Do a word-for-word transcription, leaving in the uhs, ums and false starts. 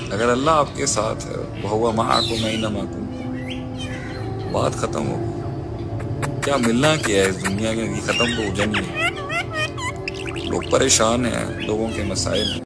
अगर अल्लाह आपके साथ है, वहुवा मअकुम ऐनमा कुंतुम, बात खत्म हो गई। क्या मिलना क्या है इस दुनिया के, खत्म तो हो जानी है। लोग परेशान हैं, लोगों के मसाइल हैं।